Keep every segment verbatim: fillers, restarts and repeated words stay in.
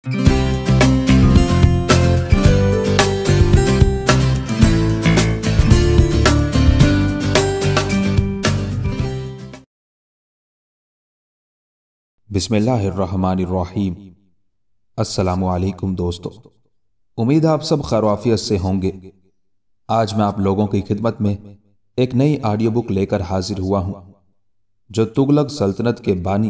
बिस्मिल्लाहिर्रहमानिर्रहीम। अस्सलामु अलैकुम दोस्तों, उम्मीद है आप सब खैर से होंगे। आज मैं आप लोगों की खिदमत में एक नई ऑडियो बुक लेकर हाजिर हुआ हूं, जो तुगलक सल्तनत के बानी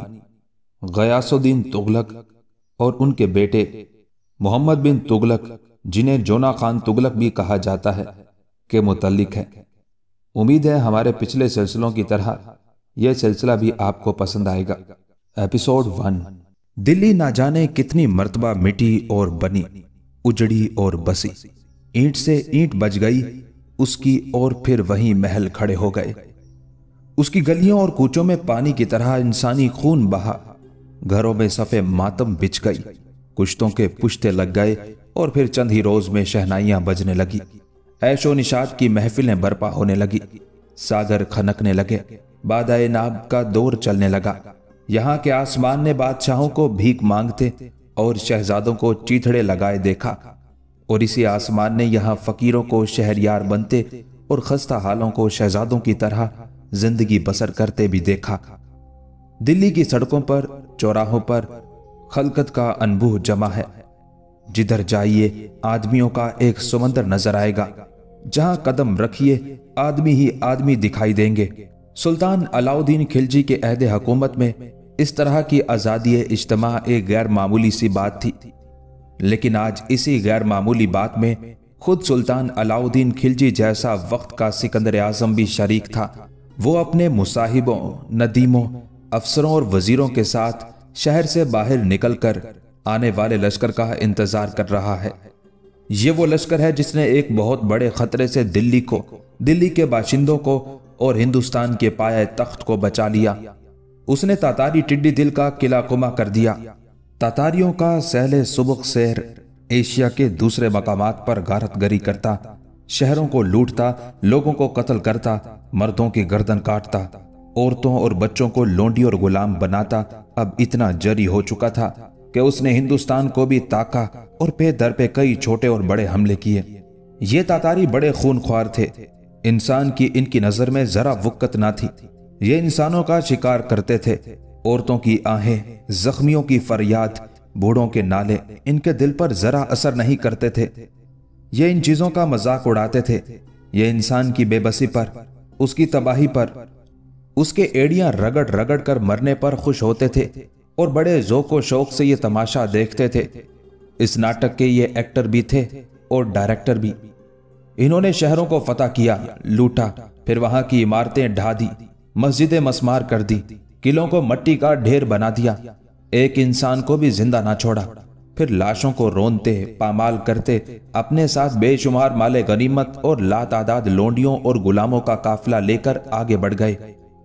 गयासुद्दीन तुगलक और उनके बेटे मोहम्मद बिन तुगलक, जिन्हें जोना खान तुगलक भी कहा जाता है, के मुतल्लिक है। उम्मीद है हमारे पिछले सिलसिलों की तरह यह सिलसिला भी आपको पसंद आएगा। Episode one. दिल्ली ना जाने कितनी मर्तबा मिटी और बनी, उजड़ी और बसी, ईंट से ईंट बज गई उसकी और फिर वहीं महल खड़े हो गए। उसकी गलियों और कूचों में पानी की तरह इंसानी खून बहा, घरों में सफ़े मातम बिछ गई, कुश्तों के पुश्ते लग गए और फिर चंद ही रोज में शहनाइयां बजने लगी, ऐशो निशात की महफिलें बर्पा होने लगी, सागर खनकने लगे, बादाए नाब का दौर चलने लगा। यहाँ के आसमान ने बादशाहों को भीख मांगते और शहजादों को चीथड़े लगाए देखा, और इसी आसमान ने यहाँ फकीरों को शहरयार बनते और खस्ता हालों को शहजादों की तरह जिंदगी बसर करते भी देखा। दिल्ली की सड़कों पर, चौराहों पर खलकत का अनबूह जमा है। जिधर जाइए आदमियों का एक समंदर नजर आएगा, जहां कदम रखिए आदमी ही आदमी दिखाई देंगे। सुल्तान अलाउद्दीन खिलजी के अहदे हुकूमत में इस तरह की आज़ादी इज्तिमा एक गैर मामूली सी बात थी, लेकिन आज इसी गैर मामूली बात में खुद सुल्तान अलाउद्दीन खिलजी जैसा वक्त का सिकंदर आजम भी शरीक था। वो अपने मुसाहिबों, नदीमों, अफसरों और वजीरों के साथ शहर से बाहर निकलकर आने वाले लश्कर का इंतजार कर रहा है। ये वो लश्कर है जिसने एक बहुत बड़े खतरे से दिल्ली को, दिल्ली के बाशिंदों को और हिंदुस्तान के पाए तख्त को बचा लिया। उसने तातारी टिड्डी दिल का किला कुमा कर दिया। तातारियों का सहले सुबुक शहर एशिया के दूसरे मकामात पर गारतगरी करता, शहरों को लूटता, लोगों को कत्ल करता, मर्दों की गर्दन काटता, औरतों और बच्चों को लोंडी और गुलाम बनाता, अब इतना जरी हो चुका था कि उसने हिंदुस्तान को भी ताका और पे दर पे कई छोटे और बड़े हमले किए। ये तातारी बड़े खूनख्वार थे। इंसान की इनकी नजर में जरा वुक्कत ना थी। ये इंसानों का शिकार करते थे। औरतों की आहें, जख्मियों की फरियाद, बूढ़ों के नाले इनके दिल पर जरा असर नहीं करते थे। ये इन चीजों का मजाक उड़ाते थे। ये इंसान की बेबसी पर, उसकी तबाही पर, उसके एड़ियां रगड़ रगड़ कर मरने पर खुश होते थे और बड़े ज़ौक़ व शौक से ये तमाशा देखते थे। इस नाटक के ये एक्टर भी थे और डायरेक्टर भी। इन्होंने शहरों को फतह किया, लूटा, फिर वहां की इमारतें ढा दी, मस्जिदें मस्मार कर दी, किलों को मट्टी का ढेर बना दिया, एक इंसान को भी जिंदा ना छोड़ा। फिर लाशों को रोनते, पामाल करते अपने साथ बेशुमार माले गनीमत और लातादाद लोंडियों और गुलामों का काफिला लेकर आगे बढ़ गए।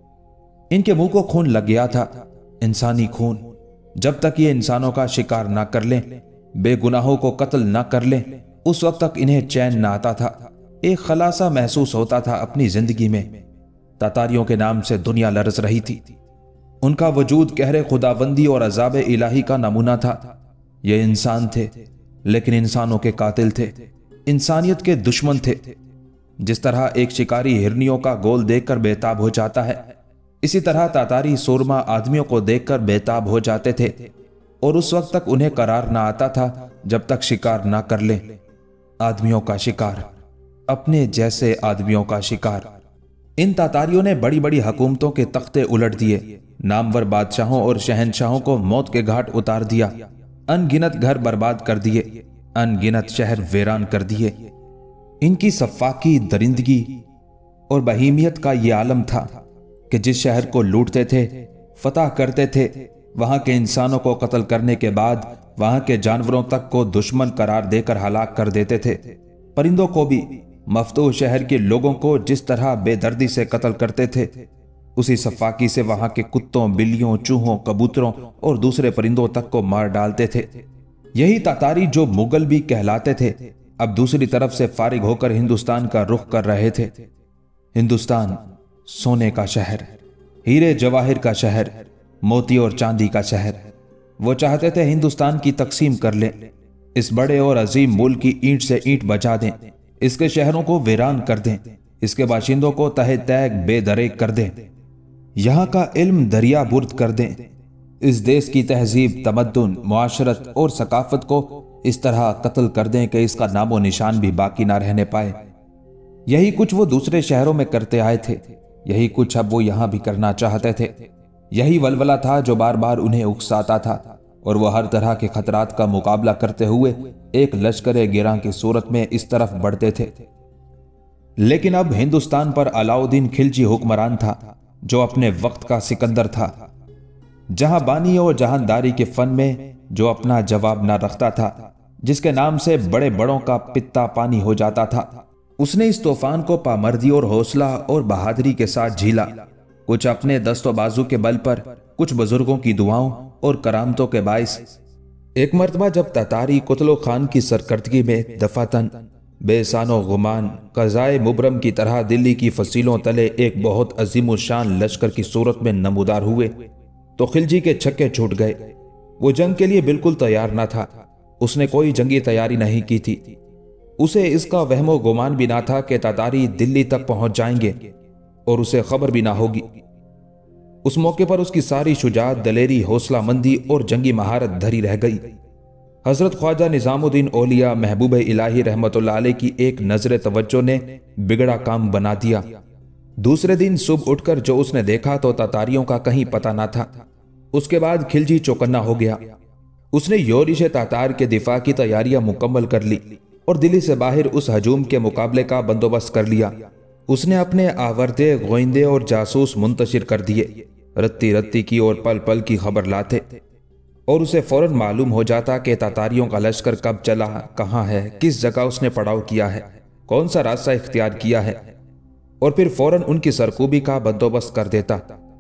इनके मुंह को खून लग गया था, इंसानी खून। जब तक ये इंसानों का शिकार ना कर लें, बेगुनाहों को कत्ल ना कर लें, उस वक्त तक इन्हें चैन ना आता था। एक खलासा महसूस होता था अपनी जिंदगी में। तातारियों के नाम से दुनिया लरज रही थी। उनका वजूद कहरे खुदाबंदी और अजाब इलाही का नमूना था। ये इंसान थे, लेकिन इंसानों के कातिल थे, इंसानियत के दुश्मन थे। जिस तरह एक शिकारी हिरनियों का गोल देखकर बेताब हो जाता है, इसी तरह तातारी सुरमा आदमियों को देखकर बेताब हो जाते थे, और उस वक्त तक उन्हें करार ना आता था जब तक शिकार ना कर ले। आदमियों का शिकार, अपने जैसे आदमियों का शिकार। इन तातारियों ने बड़ी बड़ी हुकूमतों के तख्ते उलट दिए, नामवर बादशाहों और शहनशाहों को मौत के घाट उतार दिया, अनगिनत घर बर्बाद कर दिए, अनगिनत शहर वीरान कर दिए। इनकी सफाकी, दरिंदगी और बहीमियत का ये आलम था कि जिस शहर को लूटते थे, फतह करते थे, वहां के इंसानों को कत्ल करने के बाद वहां के जानवरों तक को दुश्मन करार देकर हलाक कर देते थे। परिंदों को भी, मफतूह शहर के लोगों को जिस तरह बेदर्दी से कत्ल करते थे, उसी सफाकी से वहां के कुत्तों, बिल्लियों, चूहों, कबूतरों और दूसरे परिंदों तक को मार डालते थे। यही तातारी जो मुगल भी कहलाते थे, अब दूसरी तरफ से फारिग होकर हिंदुस्तान का रुख कर रहे थे। हिंदुस्तान सोने का शहर, हीरे जवाहिर का शहर, मोती और चांदी का शहर। وہ چاہتے تھے ہندوستان کی تقسیم کر لیں، اس بڑے اور عظیم ملک کی اینٹ سے اینٹ بجا دیں، اس کے شہروں کو ویران کر دیں، اس کے باشندوں کو تہہ تیگ بے دریغ کر دیں، یہاں کا علم دریا برد کر دیں، اس دیش کی تہذیب، تمدن، معاشرت اور ثقافت کو اس طرح قتل کر دیں کہ اس کا نام و نشان بھی باقی نہ رہنے پائے۔ یہی کچھ وہ دوسرے شہروں میں کرتے آئے تھے، یہی کچھ اب وہ یہاں بھی کرنا چاہتے تھے۔ یہی ولولہ تھا جو بار بار انہیں اکساتا تھا، اور وہ ہر طرح کے خطرات کا مقابلہ کرتے ہوئے ایک لشکر گراں کی صورت میں اس طرف بڑھتے تھے۔ لیکن اب ہندوستان پر علاؤدین خلجی حکمران تھا، جو اپنے وقت کا سکندر تھا، جہاں بانی اور جہانداری کے فن میں جو اپنا جواب نہ رکھتا تھا، جس کے نام سے بڑے بڑوں کا پتا پانی ہو جاتا تھا۔ اس نے اس طوفان کو پامردی اور حوصلہ اور بہادری کے ساتھ جھیلا، کچھ اپنے دست و بازو کے بل پر، کچھ بزرگوں کی دعاؤں اور کرامتوں کے باعث۔ ایک مرتبہ جب تاتاری قتل و خان کی سرکردگی میں دفاتن بے سان و گمان قضائے مبرم کی طرح دلی کی فصیلوں تلے ایک بہت عظیم الشان لشکر کی صورت میں نمودار ہوئے، تو خلجی کے چھکے چھوٹ گئے۔ وہ جنگ کے لیے بالکل تیار نہ تھا، اس نے کوئی جنگی تیاری نہیں کی تھی، اسے اس کا وہم و گمان بھی نہ تھا کہ تاتاری دلی تک پہنچ جائیں گے، اور اسے خبر بھی نہ ہوگی۔ اس موقع پر اس کی ساری شجاعت، دلیری، حوصلہ مندی اور جنگی مہارت دھری رہ گئی۔ حضرت خواجہ نظام الدین اولیاء محبوب الہی رحمت اللہ علیہ کی ایک نظر توجہ نے بگڑا کام بنا دیا۔ دوسرے دن صبح اٹھ کر جو اس نے دیکھا تو تاتاریوں کا کہیں پتہ نہ تھا۔ اس کے بعد خلجی چوکنا ہو گیا۔ اس نے یورش تاتار کے دفاع کی تیاریاں مکمل کر لی اور دلی سے باہر اس ہجوم کے مقابلے کا بندوبست کر لیا۔ اس نے اپنے آوردے، گوئندے اور جاسوس منتشر کر دیے، رتی رتی کی اور پل پل کی خبر لاتے، اور اسے فوراً معلوم ہو جاتا کہ تاتاریوں کا لشکر کب چلا، کہاں ہے، کس جگہ اس نے پڑاؤ کیا ہے، کون سا راستہ اختیار کیا ہے، اور پھر فوراً ان کی سرکوبی کا بندوبست کر دیتا۔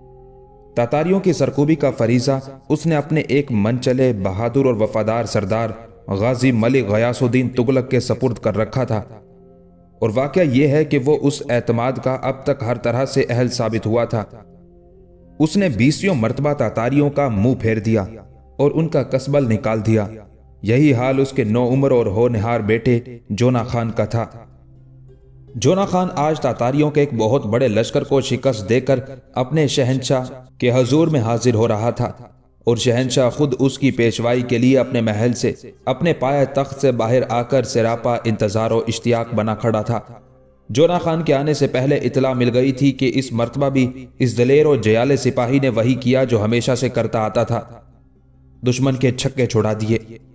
تاتاریوں کی سرکوبی کا فریضہ اس نے اپنے ایک منچلے، بہادر اور وفادار سردار غازی ملک غیاث الدین تغلق کے سپرد کر رکھا تھا، اور واقعہ یہ ہے کہ وہ اس اعتماد کا اب تک ہر طرح سے اہل ثابت ہوا تھا۔ اس نے بیسیوں مرتبہ تاتاریوں کا منہ پھیر دیا اور ان کا کسبل نکال دیا۔ یہی حال اس کے نو عمر اور ہونہار بیٹے جونا خان کا تھا۔ جونا خان آج تاتاریوں کے ایک بہت بڑے لشکر کو شکست دے کر اپنے شہنشاہ کے حضور میں حاضر ہو رہا تھا، اور شہنشاہ خود اس کی پیشوائی کے لیے اپنے محل سے، اپنے پائے تخت سے باہر آ کر سراپا انتظار و اشتیاق بنا کھڑا تھا۔ جونا خان کے آنے سے پہلے اطلاع مل گئی تھی کہ اس مرتبہ بھی اس دلیر اور جیالے سپاہی نے وہی کیا جو ہمیشہ سے کرتا آتا تھا، دشمن کے چھکے چھڑا دیے۔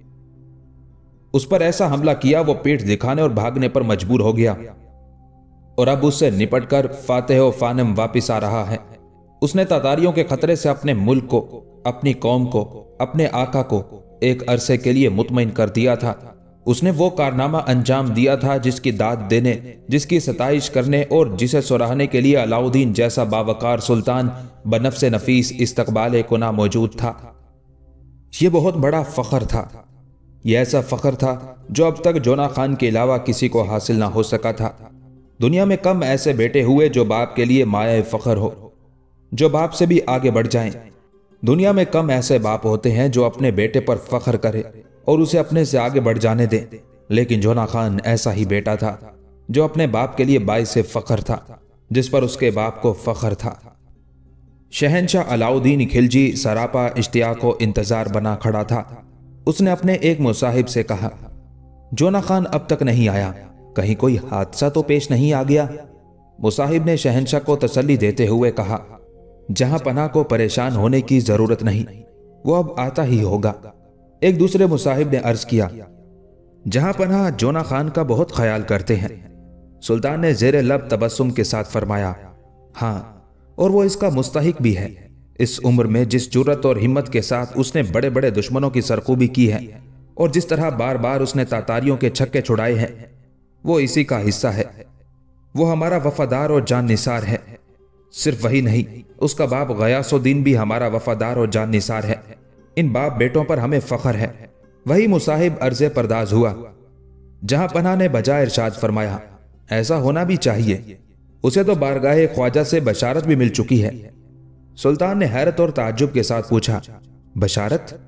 اس پر ایسا حملہ کیا وہ پیٹھ دکھانے اور بھاگنے پر مجبور ہو گیا، اور اب اس سے نپٹ کر فاتح و فانم واپس آ رہا ہے۔ اس نے تاتاریوں کے خطرے سے اپنے ملک کو، اپنی قوم کو، اپنے آقا کو ایک عرصے کے لیے مطمئن کر دیا تھا۔ اس نے وہ کارنامہ انجام دیا تھا جس کی داد دینے، جس کی ستائش کرنے اور جسے سراہنے کے لیے علاؤدین جیسا باوقار سلطان بنفس نفیس استقبال کنا موجود تھا۔ یہ بہت بڑا فخر تھا، یہ ایسا فخر تھا جو اب تک جونا خان کے علاوہ کسی کو حاصل نہ ہو سکا تھا۔ دنیا میں کم ایسے بیٹے ہوئے جو باپ کے لیے مایہ فخر ہو، جو باپ سے بھی آگے بڑھ جائیں۔ دنیا میں کم ایسے باپ ہوتے ہیں جو اپنے بیٹے پر فخر کرے اور اسے اپنے سے آگے بڑھ جانے دے، لیکن جونا خان ایسا ہی بیٹا تھا جو اپنے باپ کے لیے باعث فخر تھا، جس پر اس کے باپ کو فخر تھا۔ شہنشاہ علاؤدین خلجی سراپا اشتیاق و انتظار بنا کھڑا تھا۔ اس نے اپنے ایک مصاحب سے کہا، جونا خان اب تک نہیں آیا، کہیں کوئی حادثہ تو پیش نہیں آ گیا؟ مصاحب نے شہنشاہ کو تسلی دیتے ہوئے کہا، جہاں پناہ کو پریشان ہونے کی ضرورت نہیں، وہ اب آتا ہی ہوگا۔ ایک دوسرے مصاحب نے عرض کیا، جہاں پناہ جونا خان کا بہت خیال کرتے ہیں۔ سلطان نے زیر لب تبسم کے ساتھ فرمایا، ہاں، اور وہ اس کا مستحق بھی ہے۔ اس عمر میں جس جرت اور ہمت کے ساتھ اس نے بڑے بڑے دشمنوں کی سرکوبی کی ہے، اور جس طرح بار بار اس نے تاتاریوں کے چھکے چھڑائے ہیں، وہ اسی کا حصہ ہے۔ وہ ہمارا وفادار اور جان نثار ہے۔ صرف وہی نہیں، اس کا باپ غیاث الدین بھی ہمارا وفادار اور جان نثار ہے۔ ان باپ بیٹوں پر ہمیں فخر ہے۔ وہی مصاحب عرض پرداز ہوا۔ جہاں پناہ نے بجائے ارشاد فرمایا، ایسا ہونا بھی چاہیے، اسے تو بارگاہ خواجہ سے بشارت بھی مل چکی ہے۔ سلطان نے حیرت اور تعجب کے ساتھ پوچھا، بشارت؟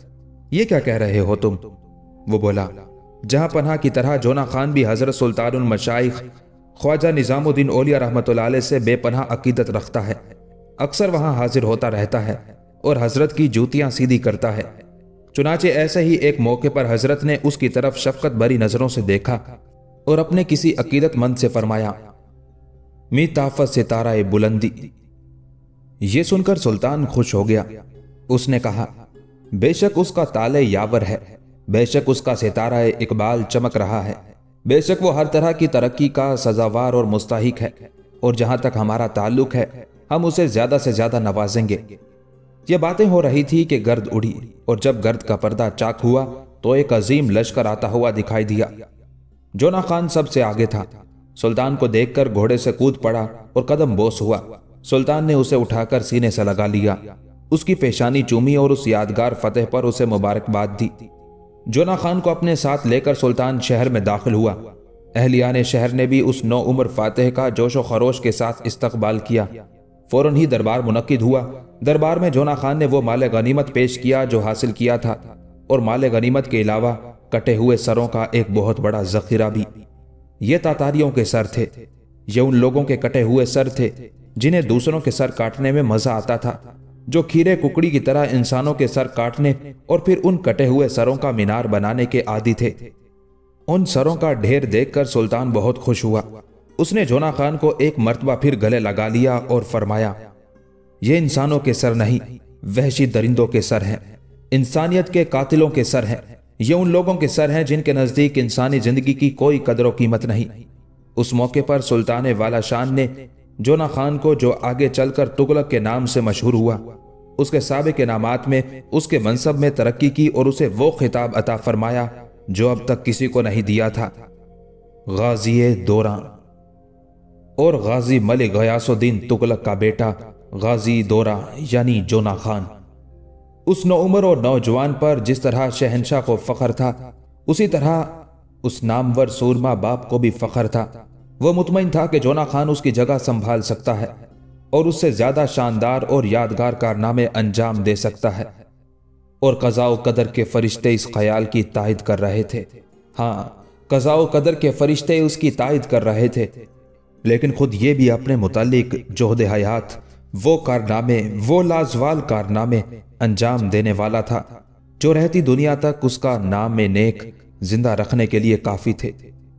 یہ کیا کہہ رہے ہو تم؟ وہ بولا، جہاں پناہ کی طرح جونا خان بھی حضرت سلطان المشائخ خواجہ نظام الدین اولیاء رحمۃ اللہ علیہ سے بے پناہ عقیدت رکھتا ہے، اکثر وہاں حاضر ہوتا رہتا ہے اور حضرت کی جوتیاں سیدھی کرتا ہے۔ چنانچہ ایسے ہی ایک موقع پر حضرت نے اس کی طرف شفقت بھری نظروں سے دیکھا اور اپنے کسی عقیدت مند سے فرمایا، می طافت ستارہ بلندی۔ یہ سن کر سلطان خوش ہو گیا۔ اس نے کہا، بے شک اس کا تالے یاور ہے، بے شک اس کا ستارہ اقبال چمک رہا ہے، بے شک وہ ہر طرح کی ترقی کا سزاوار اور مستحق ہے، اور جہاں تک ہمارا تعلق ہے ہم اسے زیادہ سے زیادہ نوازیں گے۔ یہ باتیں ہو رہی تھی کہ گرد اڑی، اور جب گرد کا پردہ چاک ہوا تو ایک عظیم لشکر آتا ہوا دکھائی دیا۔ جونا خان سب سے آگے تھا۔ سلطان کو دیکھ کر گھوڑے سے کود پڑا اور قدم بوس ہوا۔ سلطان نے اسے اٹھا کر سینے سے لگا لیا، اس کی پیشانی چومی اور اس یادگار فتح پر اسے مبارکباد دی۔ جونا خان کو اپنے ساتھ لے کر سلطان شہر میں داخل ہوا۔ اہلیان شہر نے بھی اس نو عمر فاتح کا جوش و خروش کے ساتھ استقبال کیا۔ فوراً ہی دربار منعقد ہوا۔ دربار میں جونا خان نے وہ مال غنیمت پیش کیا جو حاصل کیا تھا، اور مال غنیمت کے علاوہ کٹے ہوئے سروں کا ایک بہت بڑا ذخیرہ بھی۔ یہ تاتاریوں کے سر تھے۔ یہ ان لوگوں کے کٹے ہوئے سر تھے جنہیں دوسروں کے سر کاٹنے میں مزہ آتا تھا، جو کھیرے ککڑی کی طرح انسانوں کے سر کاٹنے اور پھر ان کٹے ہوئے سروں کا مینار بنانے کے عادی تھے۔ ان سروں کا ڈھیر دیکھ کر سلطان بہت خوش ہوا۔ اس نے جونا خان کو ایک مرتبہ پھر گلے لگا لیا اور فرمایا، یہ انسانوں کے سر نہیں، وحشی درندوں کے سر ہیں، انسانیت کے قاتلوں کے سر ہیں۔ یہ ان لوگوں کے سر ہیں جن کے نزدیک انسانی زندگی کی کوئی قدر و قیمت نہیں۔ اس موقع پر سلطان والا شان نے جونا خان کو، جو آگے چل کر تغلق کے نام سے مشہور ہوا، اس کے سابق انعامات میں اس کے منصب میں ترقی کی اور اسے وہ خطاب عطا فرمایا جو اب تک کسی کو نہیں دیا تھا، غازی دوراں۔ اور غازی ملک غیاث الدین تغلق کا بیٹا غازی دوراں یعنی جونا خان۔ اس نوعمر اور نوجوان پر جس طرح شہنشاہ کو فخر تھا، اسی طرح اس نامور سورما باپ کو بھی فخر تھا۔ وہ مطمئن تھا کہ جونا خان اس کی جگہ سنبھال سکتا ہے اور اس سے زیادہ شاندار اور یادگار کارنامے انجام دے سکتا ہے، اور قضاء و قدر کے فرشتے اس خیال کی تائید کر رہے تھے۔ ہاں، قضاء و قدر کے فرشتے اس کی تائید کر رہے تھے، لیکن خود یہ بھی اپنے متعلق جوہد حیات وہ کارنامے، وہ لازوال کارنامے انجام دینے والا تھا جو رہتی دنیا تک اس کا نام نیک زندہ رکھنے کے لیے کافی تھے۔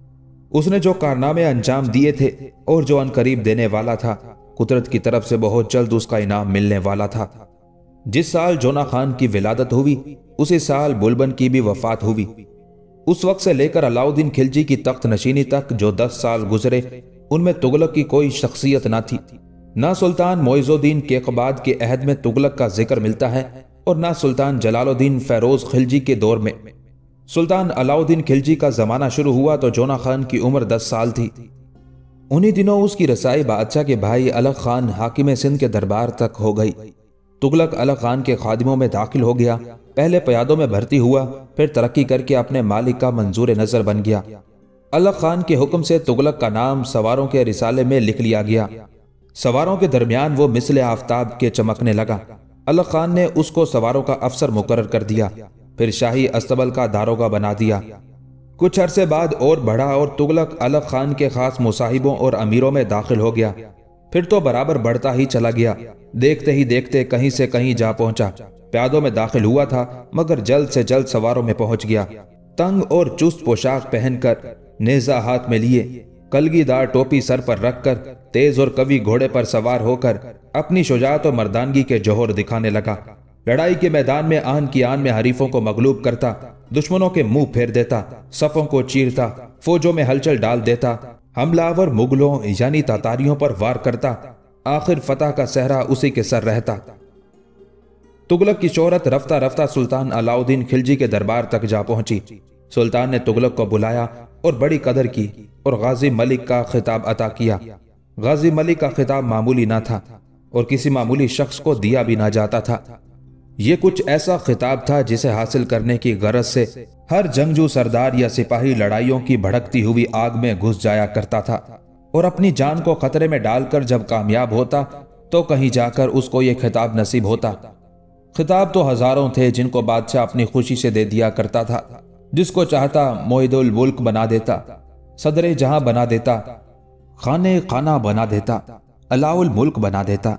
اس نے جو کارنامے انجام دیے تھے اور جو ان قریب دینے والا تھا، قدرت کی طرف سے بہت جلد اس کا انعام ملنے والا تھا۔ جس سال جونا خان کی ولادت ہوئی، اسی سال بلبن کی بھی وفات ہوئی۔ اس وقت سے لے کر علاؤدین خلجی کی تخت نشینی تک جو دس سال گزرے، ان میں تغلق کی کوئی شخصیت نہ تھی۔ نہ سلطان معز الدین کیقباد کے عہد میں تغلق کا ذکر ملتا ہے، اور نہ سلطان جلال الدین فیروز خلجی کے دور میں۔ سلطان علاؤدین خلجی کا زمانہ شروع ہوا تو جونا خان کی عمر دس سال تھی۔ انہی دنوں اس کی رسائی بادشاہ کے بھائی الغ خان حاکم سندھ کے دربار تک ہو گئی۔ تغلق الغ خان کے خادموں میں داخل ہو گیا، پہلے پیادوں میں بھرتی ہوا، پھر ترقی کر کے اپنے مالک کا منظور نظر بن گیا۔ الغ خان کے حکم سے تغلق کا نام سواروں کے رسالے میں لکھ لیا گیا۔ سواروں کے درمیان وہ مثل آفتاب کے چمکنے لگا۔ الغ خان نے اس کو سواروں کا افسر مقرر کر دیا، پھر شاہی استبل کا داروغہ بنا دیا۔ کچھ عرصے بعد اور بڑھا اور تغلق الغ خان کے خاص مصاحبوں اور امیروں میں داخل ہو گیا۔ پھر تو برابر بڑھتا ہی چلا گیا، دیکھتے ہی دیکھتے کہیں سے کہیں جا پہنچا۔ پیادوں میں داخل ہوا تھا مگر جلد سے جلد سواروں میں پہنچ گیا۔ تنگ اور چست پوشاک پہن کر، نیزہ ہاتھ میں لیے، کلگی دار ٹوپی سر پر رکھ کر، تیز اور قوی گھوڑے پر سوار ہو کر اپنی شجاعت و مردانگی کے جوہر دکھانے لگا۔ لڑائی کے میدان میں آن کی آن میں حریفوں کو مغلوب کرتا، دشمنوں کے منہ پھیر دیتا، صفوں کو چیرتا، فوجوں میں ہلچل ڈال دیتا، حملہ آور مغلوں یعنی تاتاریوں پر وار کرتا، آخر فتح کا صحرا اسی کے سر رہتا۔ تغلق کی شہرت رفتہ رفتہ سلطان علاؤدین خلجی کے دربار تک جا پہنچی۔ سلطان نے تغلق کو بلایا اور بڑی قدر کی اور غازی ملک کا خطاب عطا کیا۔ غازی ملک کا خطاب معمولی نہ تھا اور کسی معمولی شخص کو دیا بھی نہ جاتا تھا۔ یہ کچھ ایسا خطاب تھا جسے حاصل کرنے کی غرض سے ہر جنگجو سردار یا سپاہی لڑائیوں کی بھڑکتی ہوئی آگ میں گھس جایا کرتا تھا، اور اپنی جان کو خطرے میں ڈال کر جب کامیاب ہوتا تو کہیں جا کر اس کو یہ خطاب نصیب ہوتا۔ خطاب تو ہزاروں تھے جن کو بادشاہ اپنی خوشی سے دے دیا کرتا تھا، جس کو چاہتا معید الملک بنا دیتا، صدر جہاں بنا دیتا، خانے خانہ بنا دیتا، علاء الملک بنا دیتا۔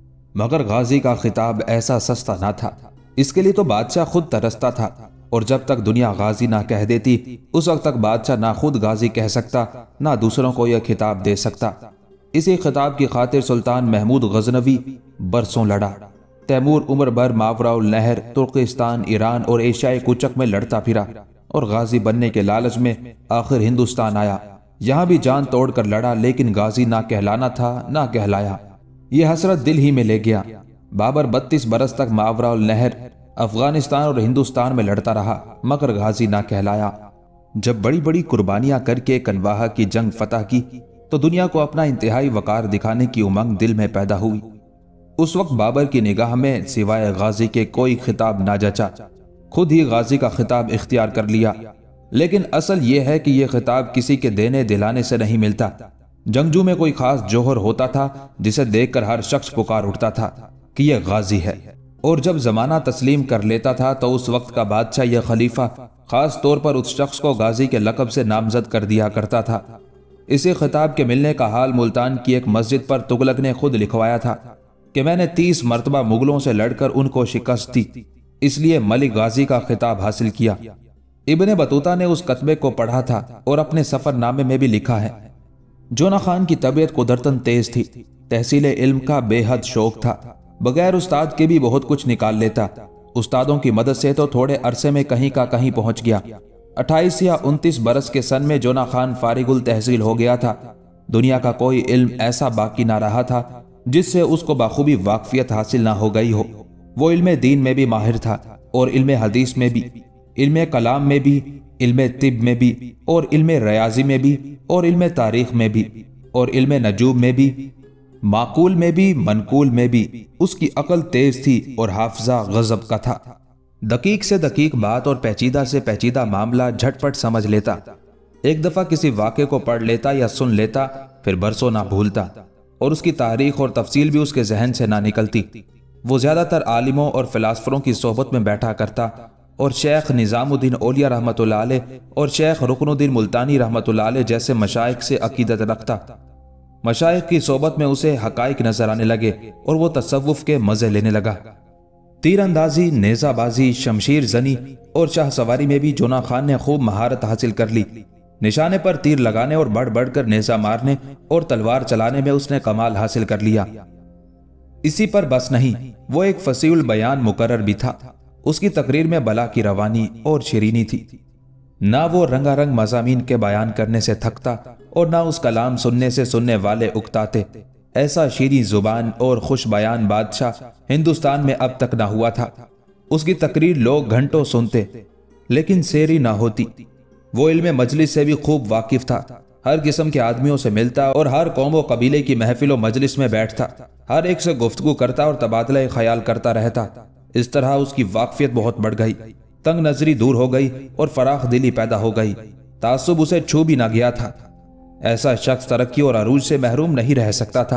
مگر غازی کا خطاب ایسا سستا نہ تھا، اس کے لیے تو بادشاہ خود ترستا تھا، اور جب تک دنیا غازی نہ کہہ دیتی اس وقت تک بادشاہ نہ خود غازی کہہ سکتا نہ دوسروں کو یہ خطاب دے سکتا۔ اسی خطاب کی خاطر سلطان محمود غزنوی برسوں لڑا، تیمور عمر بھر ماورا النہر، ترکستان، ایران اور ایشیائے کوچک میں لڑتا پھرا، اور غازی بننے کے لالچ میں آخر ہندوستان آیا۔ یہاں بھی جان توڑ کر لڑا، لیکن غازی نہ کہلانا تھا نہ کہلایا۔ یہ حسرت دل ہی میں لے گیا۔ بابر بتیس برس تک ماورا النہر، افغانستان اور ہندوستان میں لڑتا رہا، مگر غازی نہ کہلایا۔ جب بڑی بڑی قربانیاں کر کے کنواہا کی جنگ فتح کی تو دنیا کو اپنا انتہائی وقار دکھانے کی امنگ دل میں پیدا ہوئی۔ اس وقت بابر کی نگاہ میں سوائے غازی کے کوئی خطاب نہ جچا، خود ہی غازی کا خطاب اختیار کر لیا۔ لیکن اصل یہ ہے کہ یہ خطاب کسی کے دینے دلانے سے نہیں ملتا۔ جنگجو میں کوئی خاص جوہر ہوتا تھا جسے دیکھ کر ہر شخص پکار اٹھتا تھا کہ یہ غازی ہے، اور جب زمانہ تسلیم کر لیتا تھا تو اس وقت کا بادشاہ یا خلیفہ خاص طور پر اس شخص کو غازی کے لقب سے نامزد کر دیا کرتا تھا۔ اسی خطاب کے ملنے کا حال ملتان کی ایک مسجد پر تغلق نے خود لکھوایا تھا کہ میں نے تیس مرتبہ مغلوں سے لڑ کر ان کو شکست دی، اس لیے ملک غازی کا خطاب حاصل کیا۔ ابن بطوطہ نے اس کتبے کو پڑھا تھا اور اپنے سفر نامے میں بھی لکھا ہے، جونا خان کی طبیعت قدرتاً تیز تھی، تحصیل علم کا بے حد شوق تھا، بغیر استاد کے بھی بہت کچھ نکال لیتا۔ استادوں کی مدد سے تو تھوڑے عرصے میں کہیں کا کہیں پہنچ گیا۔ اٹھائیس یا انتیس برس کے سن میں جونا خان فارغ التحصیل ہو گیا تھا۔ دنیا کا کوئی علم ایسا باقی نہ رہا تھا جس سے اس کو بخوبی واقفیت حاصل نہ ہو گئی ہو۔ وہ علم دین میں بھی ماہر تھا، اور علم حدیث میں بھی، علم کلام میں بھی، علم طب میں بھی، اور علم ریاضی میں بھی، اور علم تاریخ میں بھی، اور علم نجوم میں بھی، معقول میں بھی، منقول میں بھی۔ اس کی عقل تیز تھی اور حافظہ غضب کا تھا۔ دقیق سے دقیق بات اور پیچیدہ سے پیچیدہ معاملہ جھٹ پٹ سمجھ لیتا۔ ایک دفعہ کسی واقعے کو پڑھ لیتا یا سن لیتا، پھر برسوں نہ بھولتا، اور اس کی تاریخ اور تفصیل بھی اس کے ذہن سے نہ نکلتی۔ وہ زیادہ تر عالموں اور فلاسفروں کی صحبت میں بیٹھا کرتا، اور شیخ نظام الدین اولیاء رحمۃ اللہ علیہ اور شیخ رکن الدین ملتانی رحمۃ اللہ علیہ جیسے مشائخ سے عقیدت رکھتا۔ مشائخ کی صحبت میں اسے حقائق نظر آنے لگے اور وہ تصوف کے مزے لینے لگا۔ تیر اندازی، نیزہ بازی، شمشیر زنی اور شاہ سواری میں بھی جونا خان نے خوب مہارت حاصل کر لی۔ نشانے پر تیر لگانے اور بڑھ بڑھ کر نیزہ مارنے اور تلوار چلانے میں اس نے کمال حاصل کر لیا۔ اسی پر بس نہیں، وہ ایک فصیح البیان مقرر بھی تھا۔ اس کی تقریر میں بلا کی روانی اور شیرینی تھی۔ نہ وہ رنگا رنگ مضامین کے بیان کرنے سے تھکتا اور نہ اس کلام سننے سے سننے والے اکتاتے۔ ایسا شیریں زبان اور خوش بیان بادشاہ ہندوستان میں اب تک نہ ہوا تھا۔ اس کی تقریر لوگ گھنٹوں سنتے لیکن سیری نہ ہوتی۔ وہ علم مجلس سے بھی خوب واقف تھا، ہر قسم کے آدمیوں سے ملتا اور ہر قوم و قبیلے کی محفل و مجلس میں بیٹھتا، ہر ایک سے گفتگو کرتا اور تبادلہ خیال کرتا رہتا۔ اس طرح اس کی واقفیت بہت بڑھ گئی، تنگ نظری دور ہو گئی اور فراخ دلی پیدا ہو گئی۔ تعصب اسے چھو بھی نہ گیا تھا۔ ایسا شخص ترقی اور عروج سے محروم نہیں رہ سکتا تھا۔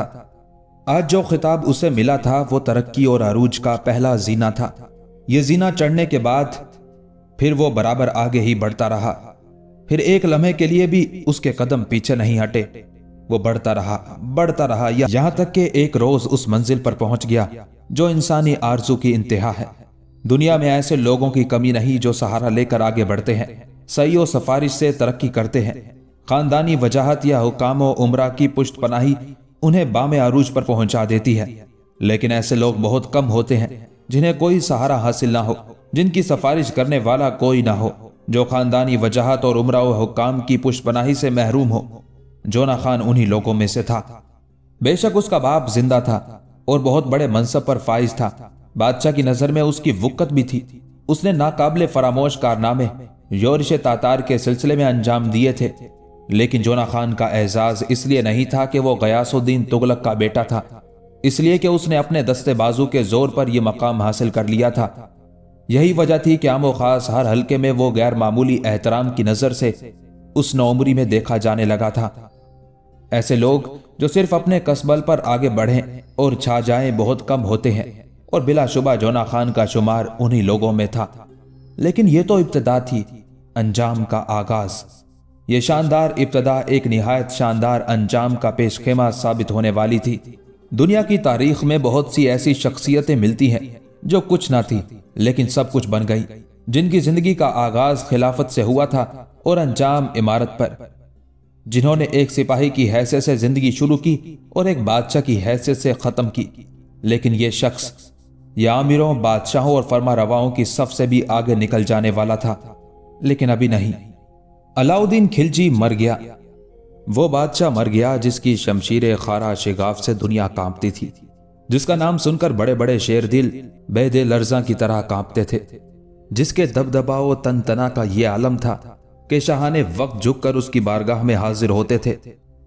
آج جو خطاب اسے ملا تھا وہ ترقی اور عروج کا پہلا زینہ تھا۔ یہ زینہ چڑھنے کے بعد پھر وہ برابر آگے ہی بڑھتا رہا، پھر ایک لمحے کے لیے بھی اس کے قدم پیچھے نہیں ہٹے۔ وہ بڑھتا رہا بڑھتا رہا یہاں تک کہ ایک روز اس منزل پر پہنچ گیا جو انسانی آرزو کی انتہا ہے۔ دنیا میں ایسے لوگوں کی کمی نہیں جو سہارا لے کر آگے بڑھتے ہیں، سعی و سفارش سے ترقی کرتے ہیں۔ خاندانی وجاہت یا حکام و عمرہ کی پشت پناہی انہیں بام عروج پر پہنچا دیتی ہے، لیکن ایسے لوگ بہت کم ہوتے ہیں جنہیں کوئی سہارا حاصل نہ ہو، جن کی سفارش کرنے والا کوئی نہ ہو، جو خاندانی وجاہت اور عمرہ و حکام کی پشت پناہی سے محروم ہو۔ جونا خان انہی لوگوں میں سے تھا۔ بے شک اس کا باپ زندہ تھا اور بہت بڑے منصب پر فائز تھا۔ بادشاہ کی نظر میں اس کی وقت بھی تھی۔ اس نے ناقابل فراموش کارنامے یورش تاتار کے سلسلے میں انجام دیے تھے، لیکن جونا خان کا اعزاز اس لیے نہیں تھا کہ وہ غیاث الدین تغلق کا بیٹا تھا، اس لیے کہ اس نے اپنے دستے بازو کے زور پر یہ مقام حاصل کر لیا تھا۔ یہی وجہ تھی کہ عام و خاص ہر حلقے میں وہ غیر معمولی احترام کی نظر سے اس نوعمری میں دیکھا جانے لگا تھا۔ ایسے لوگ جو صرف اپنے کسبل پر آگے بڑھیں اور چھا جائیں بہت کم ہوتے ہیں، اور بلا شبہ جونا خان کا شمار انہی لوگوں میں تھا۔ لیکن یہ تو ابتدا تھی، انجام کا آغاز۔ یہ شاندار ابتدا ایک نہایت شاندار انجام کا پیش خیمہ ثابت ہونے والی تھی۔ دنیا کی تاریخ میں بہت سی ایسی شخصیتیں ملتی ہیں جو کچھ نہ تھی لیکن سب کچھ بن گئی، جن کی زندگی کا آغاز خلافت سے ہوا تھا اور انجام امارت پر، جنہوں نے ایک سپاہی کی حیثیت سے زندگی شروع کی اور ایک بادشاہ کی حیثیت سے ختم کی۔ لیکن یہ شخص یہ آمروں، بادشاہوں اور فرما رواؤں کی صف سے بھی آگے نکل جانے والا تھا، لیکن ابھی نہیں۔ علاؤدین خلجی مر گیا۔ وہ بادشاہ مر گیا جس کی شمشیر خارا شگاف سے دنیا کانپتی تھی، جس کا نام سن کر بڑے بڑے شیر دل بے دل لرزاں کی طرح کانپتے تھے، جس کے دبدبا و تن تنا کا یہ عالم تھا کہ شاہان وقت جھک کر اس کی بارگاہ میں حاضر ہوتے تھے،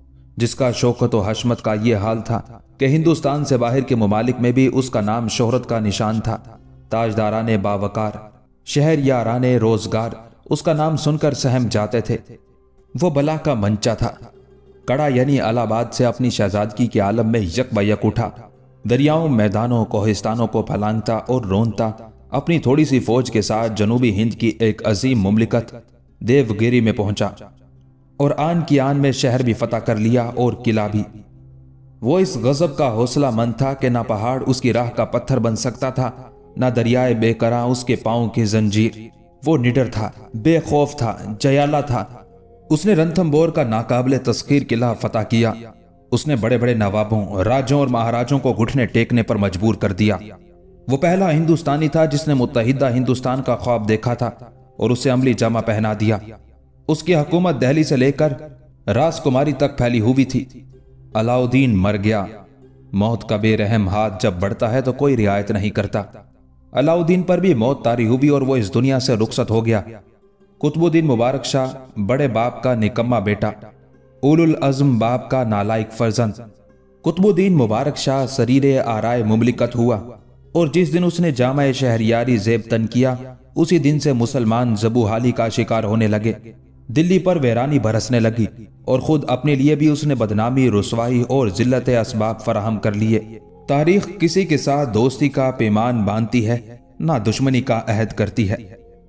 جس کا شوکت و حشمت کا یہ حال تھا کہ ہندوستان سے باہر کے ممالک میں بھی اس کا نام شہرت کا نشان تھا۔ تاجداران باوقار، شہر یاران روزگار اس کا نام سن کر سہم جاتے تھے۔ وہ بلا کا منچا تھا۔ کڑا یعنی الہ آباد سے اپنی شہزادگی کے عالم میں یک بیک اٹھا، دریاؤں، میدانوں، کوہستانوں کو پھلانگتا اور رونتا اپنی تھوڑی سی فوج کے ساتھ جنوبی ہند کی ایک عظیم مملکت دیوگیری میں پہنچا اور آن کی آن میں شہر بھی فتح کر لیا اور قلعہ بھی۔ وہ اس غضب کا حوصلہ مند تھا کہ نہ پہاڑ اس کی راہ کا پتھر بن سکتا تھا، نہ دریائے بے کراں اس کے پاؤں کی زنجیر۔ وہ نڈر تھا، بے خوف تھا، جیالہ تھا۔ اس نے رنتھمبور کا ناقابل تسخیر قلعہ فتح کیا۔ اس نے بڑے بڑے نوابوں، راجوں اور مہاراجوں کو گھٹنے ٹیکنے پر مجبور کر دیا۔ وہ پہلا ہندوستانی تھا جس نے متحدہ ہندوستان کا خواب دیکھا تھا اور اسے عملی جامہ پہنا دیا۔ اس کی حکومت دہلی سے لے کر راس کماری تک پھیلی ہوئی تھی۔ علاؤدین مر گیا۔ موت کا بے رحم ہاتھ جب بڑھتا ہے تو کوئی رعایت نہیں کرتا۔ علاؤدین پر بھی موت طاری ہوئی اور وہ اس دنیا سے رخصت ہو گیا۔ قطب الدین مبارک شاہ بڑے باپ کا نکما بیٹا، اول العزم باپ کا نالائق فرزند، قطب الدین مبارک شاہ سریر آرائے مملکت ہوا، اور جس دن اس نے جامع شہریاری زیب تن کیا اسی دن سے مسلمان زبوحالی کا شکار ہونے لگے۔ دلی پر ویرانی برسنے لگی اور خود اپنے لیے بھی اس نے بدنامی، رسوائی اور ذلت اسباب فراہم کر لیے۔ تاریخ کسی کے ساتھ دوستی کا پیمان باندھتی ہے، نہ دشمنی کا عہد کرتی ہے۔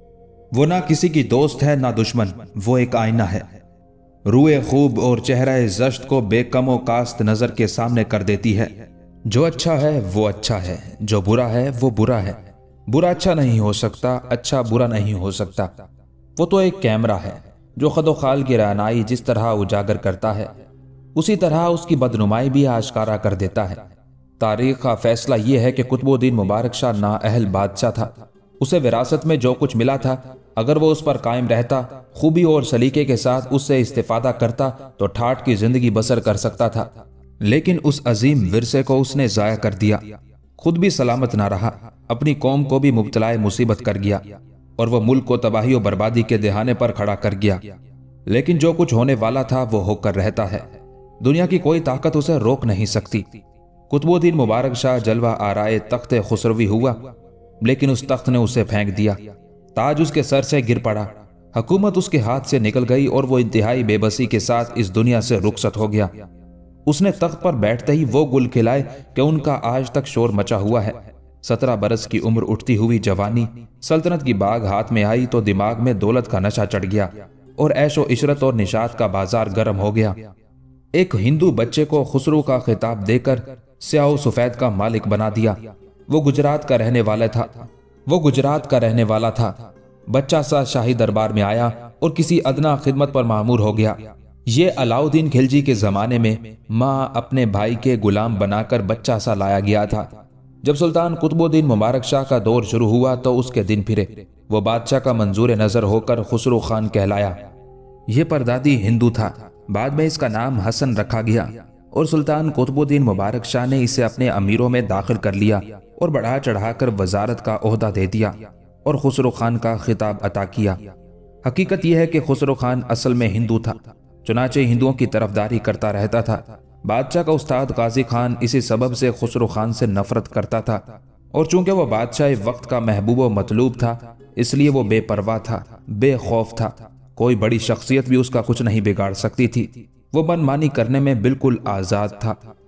وہ نہ کسی کی دوست ہے نہ دشمن، وہ ایک آئینہ ہے۔ روئے خوب اور چہرہ زشت کو بے کم و کاست نظر کے سامنے کر دیتی ہے۔ جو اچھا ہے وہ اچھا ہے، جو برا ہے وہ برا ہے۔ برا اچھا نہیں ہو سکتا، اچھا برا نہیں ہو سکتا۔ وہ تو ایک کیمرہ ہے جو خد و خال کی رعنائی جس طرح اجاگر کرتا ہے اسی طرح اس کی بدنمائی بھی آشکارا کر دیتا ہے۔ تاریخ کا فیصلہ یہ ہے کہ قطب الدین مبارک شاہ نااہل بادشاہ تھا۔ اسے وراثت میں جو کچھ ملا تھا اگر وہ اس پر قائم رہتا، خوبی اور سلیقے کے ساتھ اس سے استفادہ کرتا تو ٹھاٹھ کی زندگی بسر کر سکتا تھا، لیکن اس عظیم ورثے کو اس نے ضائع کر دیا۔ خود بھی سلامت نہ رہا، اپنی قوم کو بھی مبتلا مصیبت کر گیا اور وہ ملک کو تباہی و بربادی کے دہانے پر کھڑا کر گیا۔ لیکن جو کچھ ہونے والا تھا وہ ہو کر رہتا ہے، دنیا کی کوئی طاقت اسے روک نہیں سکتی۔ قطب الدین مبارک شاہ جلوہ آرائے تخت خسروی ہوا، لیکن اس تخت نے اسے پھینک دیا۔ تاج اس کے سر سے گر پڑا، حکومت اس کے ہاتھ سے نکل گئی اور وہ انتہائی بے بسی کے ساتھ اس دنیا سے رخصت ہو گیا۔ اس نے تخت پر بیٹھتے ہی وہ گل کھلائے کہ ان کا آج تک شور مچا ہوا ہے۔ سترہ برس کی عمر، اٹھتی ہوئی جوانی، سلطنت کی باغ ہاتھ میں آئی تو دماغ میں دولت کا نشہ چڑھ گیا اور عیش و عشرت اور نشاط کا بازار گرم ہو گیا۔ ایک ہندو بچے کو خسرو کا خطاب دے کر سیاہ و سفید کا مالک بنا دیا۔ وہ گجرات کا رہنے والا تھا وہ گجرات کا رہنے والا تھا بچہ سا شاہی دربار میں آیا اور کسی ادنا خدمت پر معمور ہو گیا۔ یہ علاؤدین خلجی کے زمانے میں ماں اپنے بھائی کے غلام بنا کر بچہ سا لایا گیا تھا۔ جب سلطان قطب الدین مبارک شاہ کا دور شروع ہوا تو اس کے دن پھرے۔ وہ بادشاہ کا منظور نظر ہو کر خسرو خان کہلایا۔ یہ پردادی ہندو تھا، بعد میں اس کا نام حسن رکھا گیا اور سلطان قطب الدین مبارک شاہ نے اسے اپنے امیروں میں داخل کر لیا اور بڑھا چڑھا کر وزارت کا عہدہ دے دیا اور خسرو خان کا خطاب عطا کیا۔ حقیقت یہ ہے کہ خسرو خان اصل میں ہندو تھا، چنانچہ ہندوؤں کی طرفداری کرتا رہتا تھا۔ بادشاہ کا استاد قاضی خان اسی سبب سے خسرو خان سے نفرت کرتا تھا، اور چونکہ وہ بادشاہ وقت کا محبوب و مطلوب تھا اس لیے وہ بے پرواہ تھا، بے خوف تھا۔ کوئی بڑی شخصیت بھی اس کا کچھ نہیں بگاڑ سکتی تھی۔ وہ من مانی کرنے میں بالکل آزاد تھا۔